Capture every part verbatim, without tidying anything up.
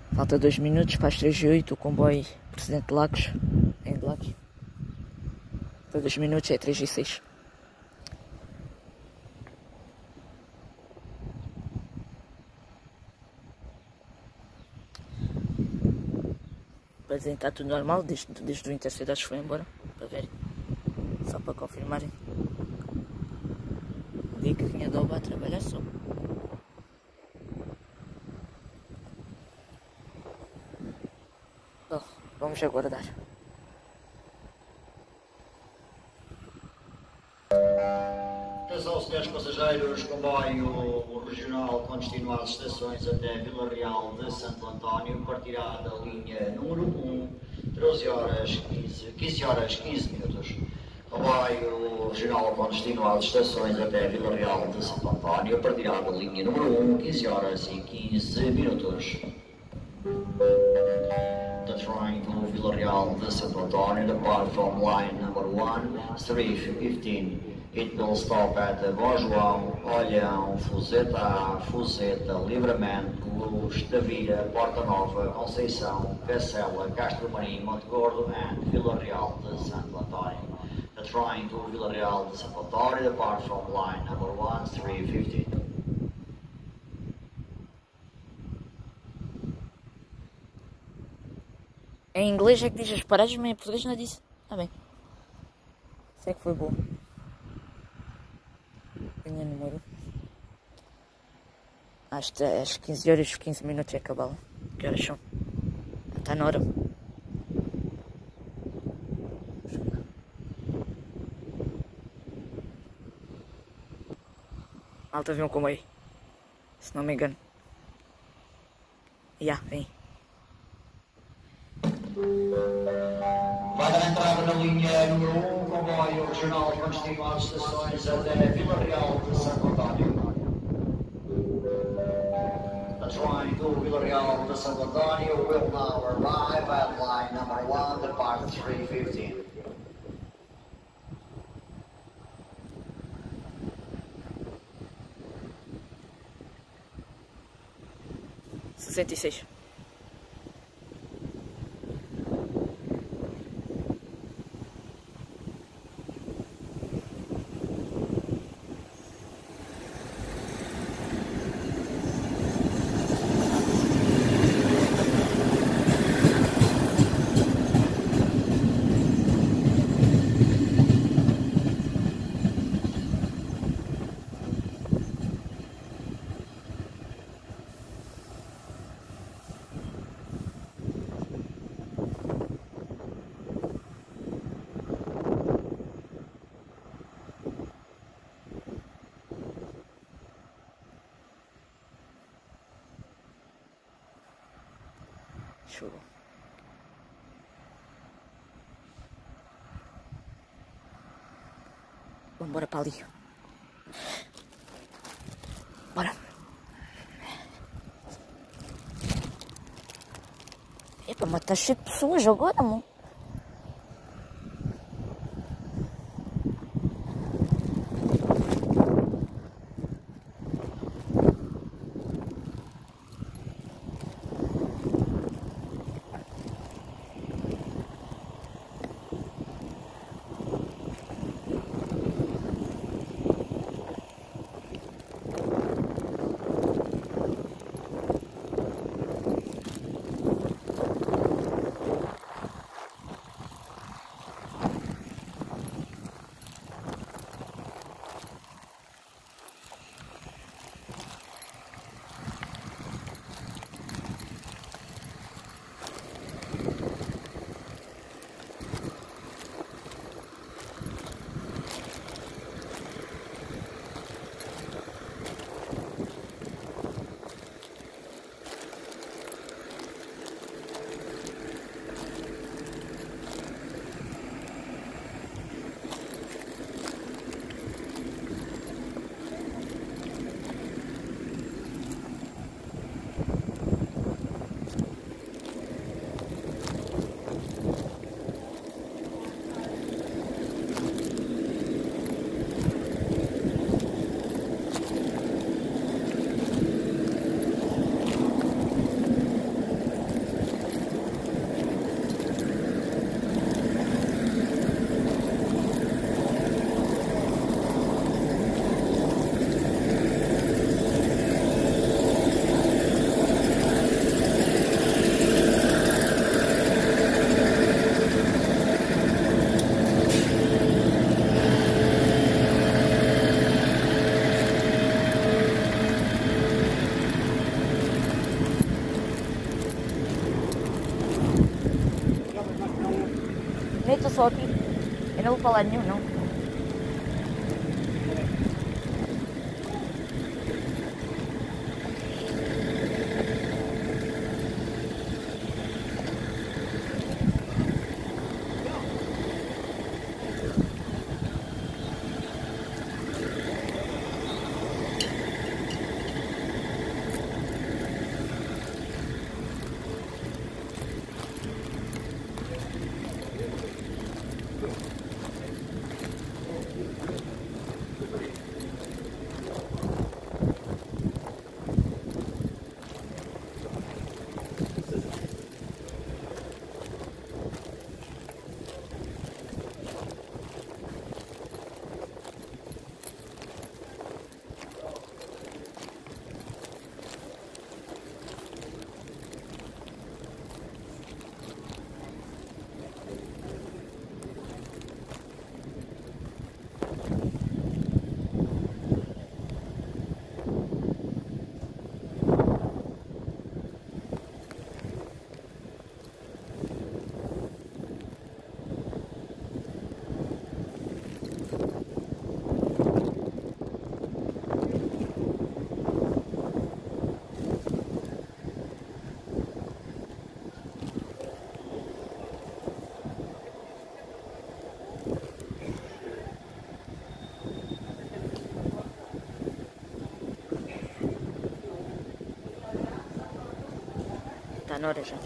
Falta dois minutos para as três e oito, o comboio Presidente de Lagos. Em de Lagos. Falta dois minutos, é três e seis. Para dizer que está tudo normal, desde, desde o Intercidades foi embora. Para ver. Só para confirmarem. O dia que vinha da Oba a trabalhar só. Bom, vamos aguardar. Atenção, senhores passageiros, comboio regional com destino às estações até Vila Real de Santo António partirá da linha número um, treze horas quinze, quinze horas quinze minutos. Comboio regional com destino às estações até Vila Real de Santo António partirá da linha número um, quinze horas e quinze minutos. The train to Vila Real de Santo António depart from line number one, three fifteen. It will stop at Bom João, Olhão, Fuzeta A, Fuzeta, Livramento, Luz, Tavira, Porta Nova, Conceição, Cacela, Castro Marim, Monte Gordo and Vila Real de Santo António. The train to Vila Real de Santo António depart from line number one, three fifteen. Em inglês é que diz as paradas, mas em português não disse. Tá bem. Isso é que foi bom. Linha número. Às, às quinze horas e quinze minutos é acabá-la. Que horas são? Está na hora. Malta, viu como é? Se não me engano. Já, yeah, vem. Vai dar entrada na linha número um, comboio regional com destino às estações até Vila Real de Santo António. The train to Vila Real de Santo António will now arrive at line number one, depart three fifteen. sessenta e seis. Show. Vamos embora para ali. Bora. Epa, mas está cheio de pessoas agora, mano. Nem estou só aqui. Eu não vou para lado nenhum, não. Está na hora já.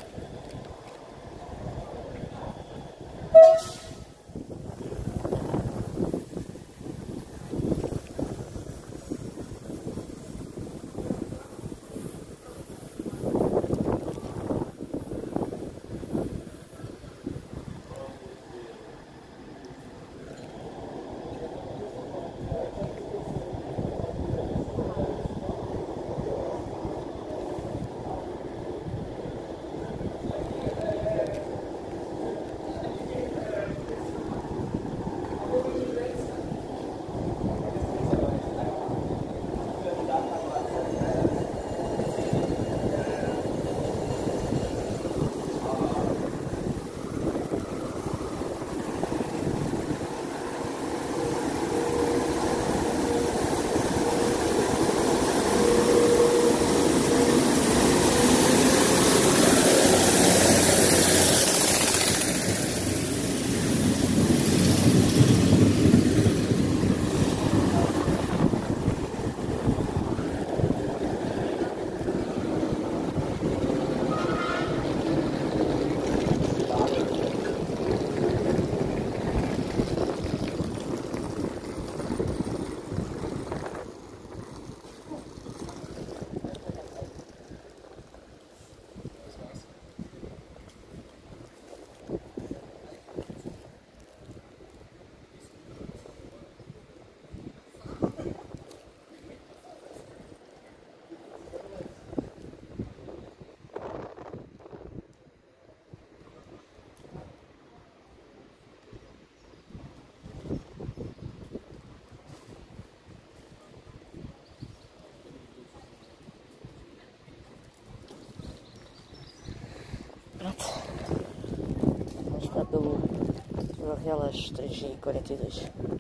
Pronto. Vamos ficar pelo, pelo Real às três e quarenta e dois.